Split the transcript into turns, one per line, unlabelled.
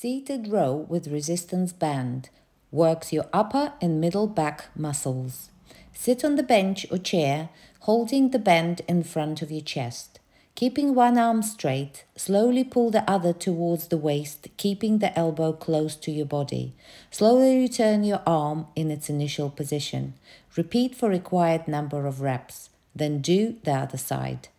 Seated row with resistance band works your upper and middle back muscles. Sit on the bench or chair, holding the band in front of your chest. Keeping one arm straight, slowly pull the other towards the waist, keeping the elbow close to your body. Slowly return your arm in its initial position. Repeat for required number of reps. Then do the other side.